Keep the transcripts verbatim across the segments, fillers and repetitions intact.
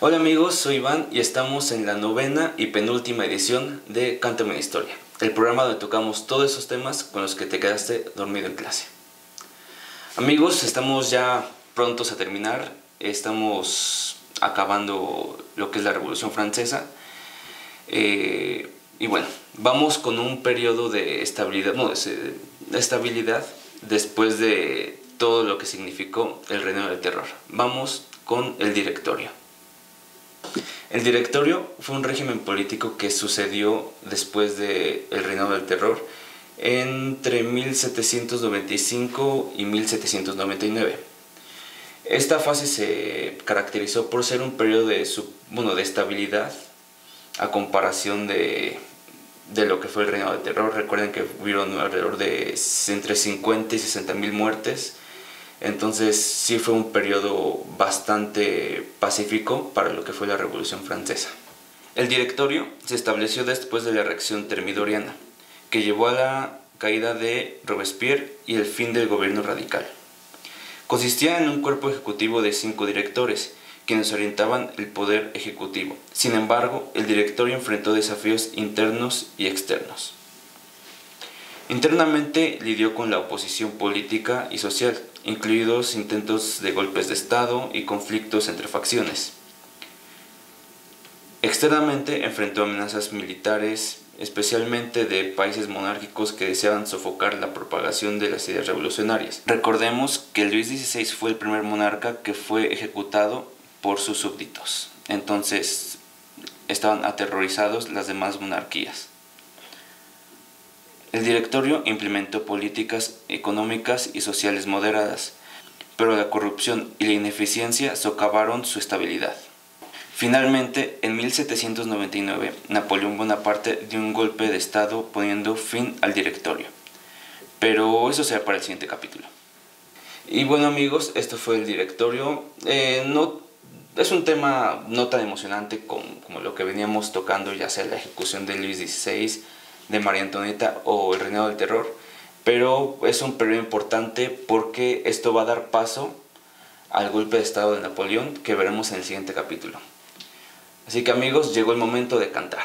Hola amigos, soy Iván y estamos en la novena y penúltima edición de Cántame una historia, el programa donde tocamos todos esos temas con los que te quedaste dormido en clase. Amigos, estamos ya prontos a terminar, estamos acabando lo que es la Revolución Francesa eh, y bueno, vamos con un periodo de estabilidad, no, de estabilidad después de todo lo que significó el Reino del Terror. Vamos con el Directorio. El Directorio fue un régimen político que sucedió después del Reinado del Terror entre mil setecientos noventa y cinco y mil setecientos noventa y nueve. Esta fase se caracterizó por ser un periodo de, bueno, de estabilidad a comparación de, de lo que fue el Reinado del Terror. Recuerden que hubieron alrededor de entre cincuenta y sesenta mil muertes. Entonces sí fue un periodo bastante pacífico para lo que fue la Revolución Francesa. El Directorio se estableció después de la reacción termidoriana, que llevó a la caída de Robespierre y el fin del gobierno radical. Consistía en un cuerpo ejecutivo de cinco directores, quienes orientaban el poder ejecutivo. Sin embargo, el Directorio enfrentó desafíos internos y externos. Internamente lidió con la oposición política y social, incluidos intentos de golpes de Estado y conflictos entre facciones. Externamente enfrentó amenazas militares, especialmente de países monárquicos que deseaban sofocar la propagación de las ideas revolucionarias. Recordemos que Luis dieciséis fue el primer monarca que fue ejecutado por sus súbditos, entonces estaban aterrorizados las demás monarquías. El Directorio implementó políticas económicas y sociales moderadas, pero la corrupción y la ineficiencia socavaron su estabilidad. Finalmente, en mil setecientos noventa y nueve, Napoleón Bonaparte dio un golpe de Estado poniendo fin al Directorio. Pero eso será para el siguiente capítulo. Y bueno amigos, esto fue el Directorio. Eh, no, es un tema no tan emocionante como, como lo que veníamos tocando, ya sea la ejecución de Luis dieciséis, de María Antonieta o el Reinado del Terror, pero es un periodo importante porque esto va a dar paso al golpe de Estado de Napoleón que veremos en el siguiente capítulo. Así que amigos, llegó el momento de cantar.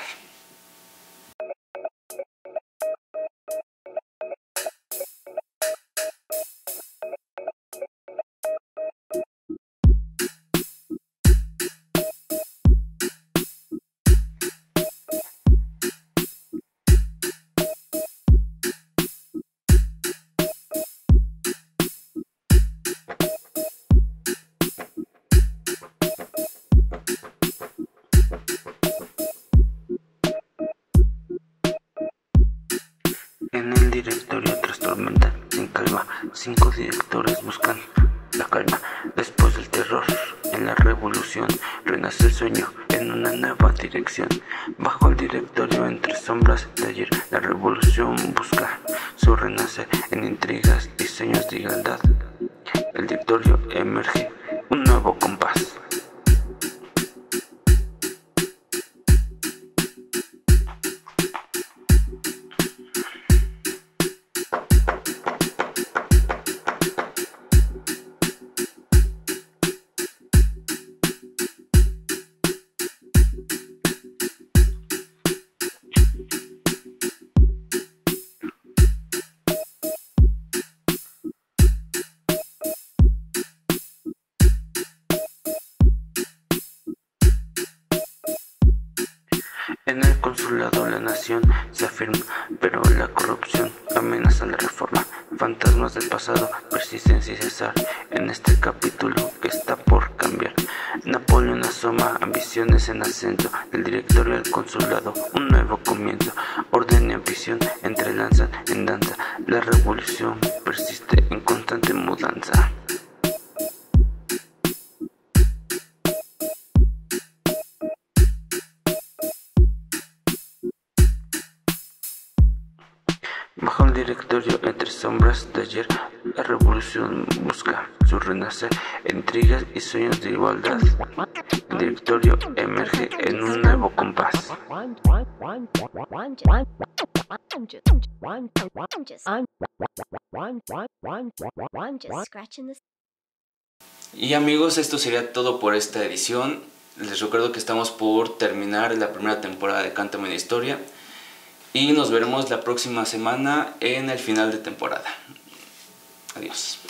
En el Directorio tras tormenta, sin calma, cinco directores buscan la calma. Después del terror, en la revolución, renace el sueño en una nueva dirección. Bajo el Directorio, entre sombras de ayer, la revolución busca su renacer en intrigas y sueños de igualdad. El Directorio emerge un nuevo compás. En el consulado la nación se afirma, pero la corrupción amenaza la reforma. Fantasmas del pasado persisten sin cesar en este capítulo que está por cambiar. Napoleón asoma, ambiciones en ascenso, del Directorio al consulado, un nuevo comienzo. Orden y ambición entrelazan en danza, la revolución persiste en constante mudanza. Bajo el Directorio, entre sombras de ayer, la revolución busca su renacer, intrigas y sueños de igualdad. El Directorio emerge en un nuevo compás. Y amigos, esto sería todo por esta edición. Les recuerdo que estamos por terminar la primera temporada de Cántame una historia y nos veremos la próxima semana en el final de temporada. Adiós.